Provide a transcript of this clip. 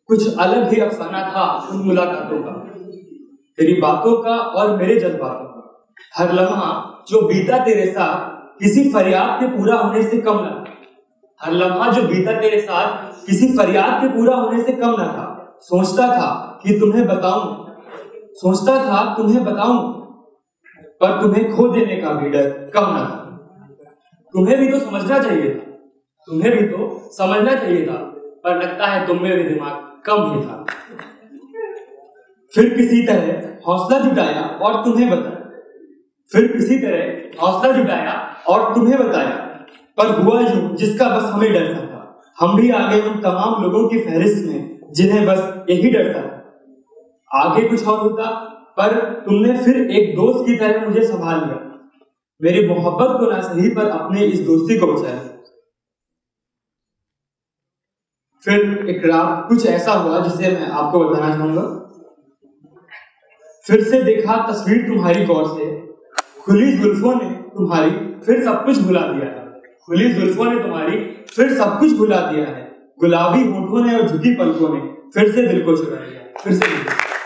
कुछ अलग ही अफसाना था उन मुलाकातों का, तेरी बातों का और मेरे जज्बातों का। हर लम्हा जो बीता तेरे साथ किसी फरियाद के पूरा होने से कम न था। हर लम्हा जो बीता तेरे साथ किसी फरियाद के पूरा होने से कम न था। सोचता था कि तुम्हें बताऊं, पर तुम्हें खो देने का भी डर कम न था। तुम्हें भी तो समझना चाहिए था, पर लगता है तुम में भी दिमाग कम ही था। फिर किसी तरह हौसला जुटाया और तुम्हें बताया, पर हुआ यूं जिसका बस हमें डर था। हम भी आ गए उन तमाम लोगों की फहरिस्त में जिन्हें बस यही डर था। आगे कुछ और होता, पर तुमने फिर एक दोस्त की तरह मुझे संभाल लिया। मेरी मोहब्बत को ना सही, पर अपने इस दोस्ती को बचाया। फिर एक रात कुछ ऐसा हुआ जिसे मैं आपको बताना चाहूंगा। फिर से देखा तस्वीर तुम्हारी गौर से, खुली जुल्फों ने तुम्हारी फिर सब कुछ भुला दिया है। गुलाबी होठों ने और झुकी पलकों ने फिर से दिल को चुरा लिया।